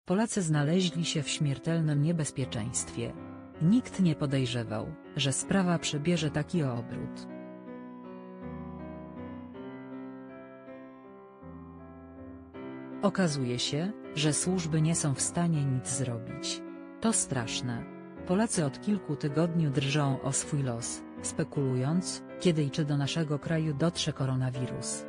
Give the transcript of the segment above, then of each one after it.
Polacy znaleźli się w śmiertelnym niebezpieczeństwie. Nikt nie podejrzewał, że sprawa przybierze taki obrót. Okazuje się, że służby nie są w stanie nic zrobić. To straszne. Polacy od kilku tygodni drżą o swój los, spekulując, kiedy i czy do naszego kraju dotrze koronawirus.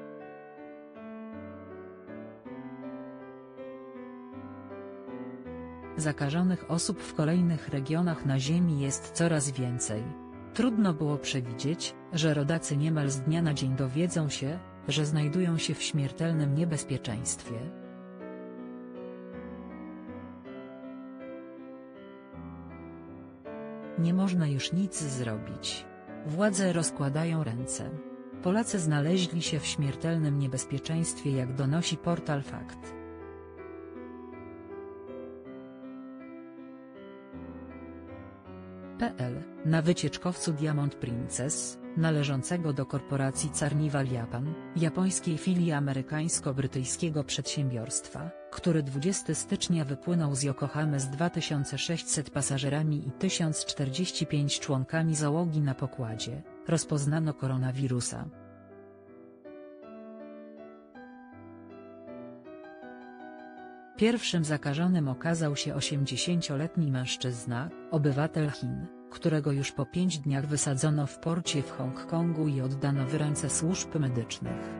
Zakażonych osób w kolejnych regionach na Ziemi jest coraz więcej. Trudno było przewidzieć, że rodacy niemal z dnia na dzień dowiedzą się, że znajdują się w śmiertelnym niebezpieczeństwie. Nie można już nic zrobić. Władze rozkładają ręce. Polacy znaleźli się w śmiertelnym niebezpieczeństwie, jak donosi portal Fakt. Na wycieczkowcu Diamond Princess, należącego do korporacji Carnival Japan, japońskiej filii amerykańsko-brytyjskiego przedsiębiorstwa, który 20 stycznia wypłynął z Yokohamy z 2600 pasażerami i 1045 członkami załogi na pokładzie, rozpoznano koronawirusa. Pierwszym zakażonym okazał się 80-letni mężczyzna, obywatel Chin, którego już po 5 dniach wysadzono w porcie w Hongkongu i oddano w ręce służb medycznych.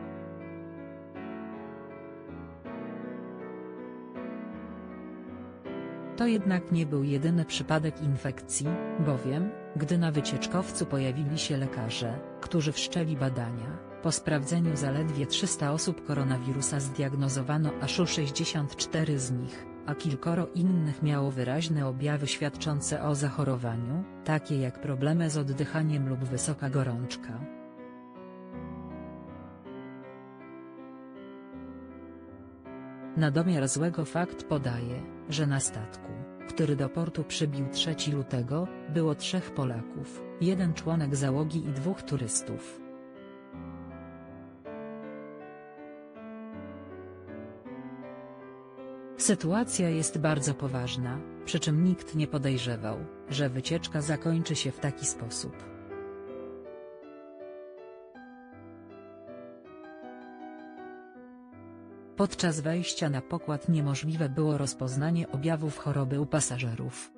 To jednak nie był jedyny przypadek infekcji, bowiem, gdy na wycieczkowcu pojawili się lekarze, którzy wszczęli badania, po sprawdzeniu zaledwie 300 osób koronawirusa zdiagnozowano aż 64 z nich, a kilkoro innych miało wyraźne objawy świadczące o zachorowaniu, takie jak problemy z oddychaniem lub wysoka gorączka. Na domiar złego Fakt podaje, że na statku, który do portu przybił 3 lutego, było 3 Polaków, 1 członek załogi i 2 turystów. Sytuacja jest bardzo poważna, przy czym nikt nie podejrzewał, że wycieczka zakończy się w taki sposób. Podczas wejścia na pokład niemożliwe było rozpoznanie objawów choroby u pasażerów.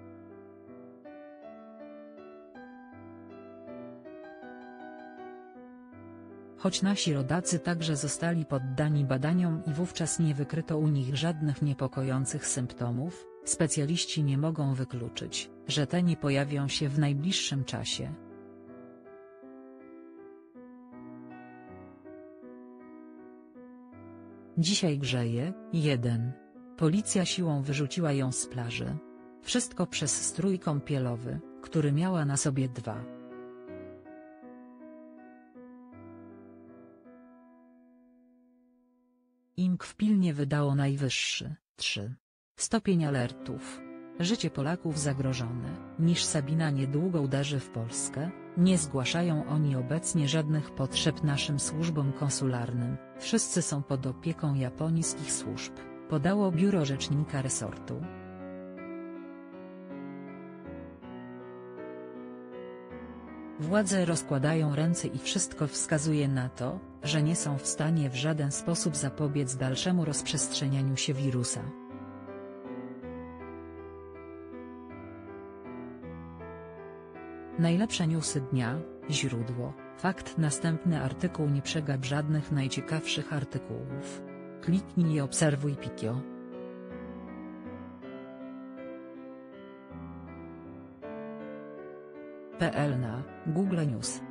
Choć nasi rodacy także zostali poddani badaniom i wówczas nie wykryto u nich żadnych niepokojących symptomów, specjaliści nie mogą wykluczyć, że te nie pojawią się w najbliższym czasie. Dzisiaj grzeje. 1. Policja siłą wyrzuciła ją z plaży. Wszystko przez strój kąpielowy, który miała na sobie. 2. IMG pilnie wydało najwyższy, 3. stopień alertów. Życie Polaków zagrożone. Niż Sabina niedługo uderzy w Polskę, nie zgłaszają oni obecnie żadnych potrzeb naszym służbom konsularnym, wszyscy są pod opieką japońskich służb, podało biuro rzecznika resortu. Władze rozkładają ręce i wszystko wskazuje na to, że nie są w stanie w żaden sposób zapobiec dalszemu rozprzestrzenianiu się wirusa. Najlepsze newsy dnia, źródło, Fakt. Następny artykuł. Nie przegap żadnych najciekawszych artykułów. Kliknij i obserwuj Pikio. Na Google News.